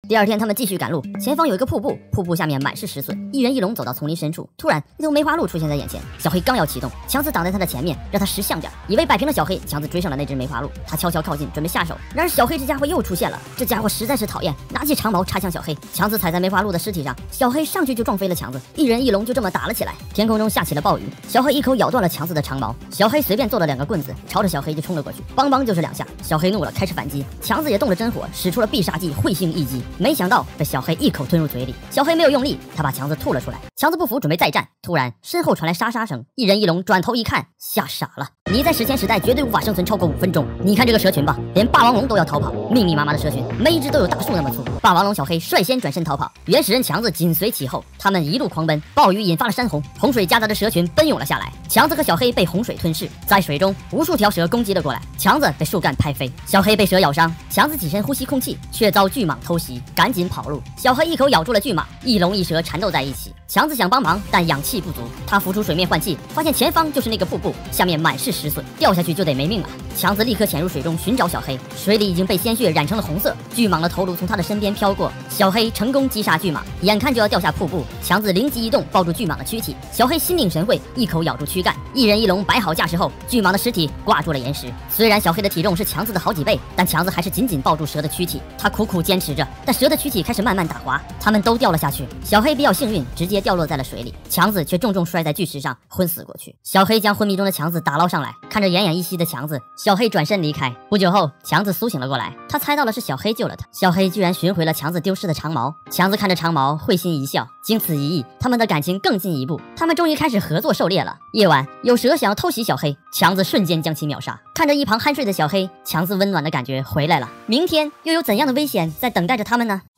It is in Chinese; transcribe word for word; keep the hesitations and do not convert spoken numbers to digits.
第二天，他们继续赶路，前方有一个瀑布，瀑布下面满是石笋。一人一龙走到丛林深处，突然一头梅花鹿出现在眼前。小黑刚要启动，强子挡在他的前面，让他识相点。以为摆平了小黑，强子追上了那只梅花鹿，他悄悄靠近，准备下手。然而小黑这家伙又出现了，这家伙实在是讨厌，拿起长矛插向小黑。强子踩在梅花鹿的尸体上，小黑上去就撞飞了强子，一人一龙就这么打了起来。天空中下起了暴雨，小黑一口咬断了强子的长矛，小黑随便做了两个棍子，朝着小黑就冲了过去，梆梆就是两下。小黑怒了，开始反击，强子也动了真火，使出了必杀技彗星一击，没想到被小黑一口吞入嘴里。小黑没有用力，他把强子吐了出来。强子不服，准备再战，突然身后传来沙沙声，一人一龙转头一看，吓傻了。你在史前时代绝对无法生存超过五分钟，你看这个蛇群吧，连霸王龙都要逃跑，密密麻麻的蛇群，每一只都有大树那么粗。霸王龙小黑率先转身逃跑，原始人强子紧随其后，他们一路狂奔，暴雨引发了山洪，洪水夹杂着蛇群奔涌了下来。强子和小黑被洪水吞噬，在水中无数条蛇攻击了过来，强子被树干拍飞，小黑被蛇咬伤，强子起身呼吸空气，却遭巨蟒偷袭，赶紧跑路。小黑一口咬住了巨蟒，一龙一蛇缠斗在一起。强子想帮忙，但氧气不足，他浮出水面换气，发现前方就是那个瀑布，下面满是石笋，掉下去就得没命了。强子立刻潜入水中寻找小黑，水里已经被鲜血染成了红色，巨蟒的头颅从他的身边飘过，小黑成功击杀巨蟒，眼看就要掉下瀑布，强子灵机一动，抱住巨蟒的躯体，小黑心领神会，一口咬住躯干，一人一龙摆好架势后，巨蟒的尸体挂住了岩石。虽然小黑的体重是强子的好几倍，但强子还是紧紧抱住蛇的躯体，他苦苦坚持着，但蛇的躯体开始慢慢打滑，他们都掉了下去。小黑比较幸运，直接掉落在了水里，强子却重重摔在巨石上，昏死过去。小黑将昏迷中的强子打捞上来，看着奄奄一息的强子，小黑转身离开。不久后，强子苏醒了过来，他猜到了是小黑救了他。小黑居然寻回了强子丢失的长矛，强子看着长矛会心一笑，经此一役，他们的感情更进一步，他们终于开始合作狩猎了。夜晚，有蛇想要偷袭小黑，强子瞬间将其秒杀。看着一旁酣睡的小黑，强子温暖的感觉回来了。明天又有怎样的危险在等待着他们呢？